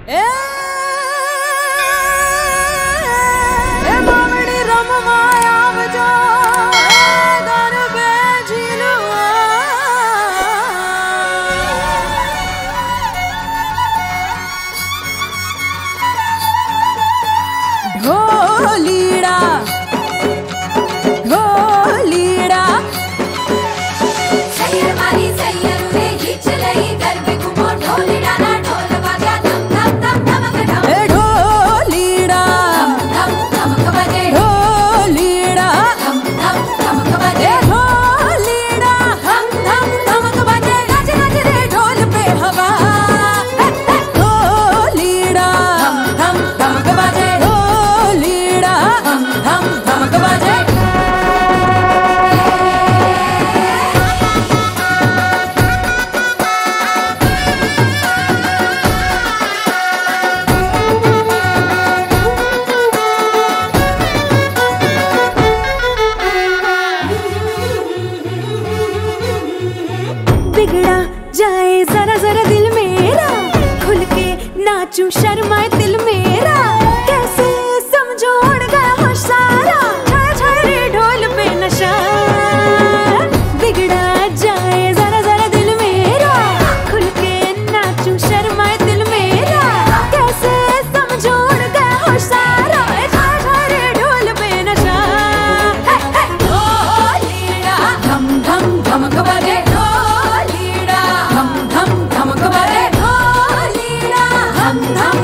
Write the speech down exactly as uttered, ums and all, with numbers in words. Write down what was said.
ए ए बावड़ी रम माया बजा दर पे झिलुआ ढोलीड़ा ढोलीड़ा सैयर मारी सैयर वे ही चलई गरबे घुमो ढोलीड़ा ना ढोल बाजा धम धम धम धमक धम ए ढोलीड़ा धम धम धमक बजे ढोलीड़ा धम धम धमक बजे ए ढोलीड़ा धम धम धमक बजे नाच नाच रे ढोल पे हवा ढोलीड़ा धम धम धमक बजे ढोलीड़ा धम धम धमक बजे बिगड़ा जाए जरा जरा दिल मेरा खुल के नाचूं शर्माए दिल मेरा कैसे समझो उड़ गया होश सारा छाया छाया रे ढोल पे नशा बिगड़ा जाए जरा जरा दिल मेरा खुल के नाचूं शर्माए दिल मेरा कैसे समझो उड़ गया होश सारा छाया छाया रे ढोल पे नशा ढोलीड़ा धम धम धमक बजे ढोलीड़ा धम धम धमक बजे ढोलीड़ा धम धम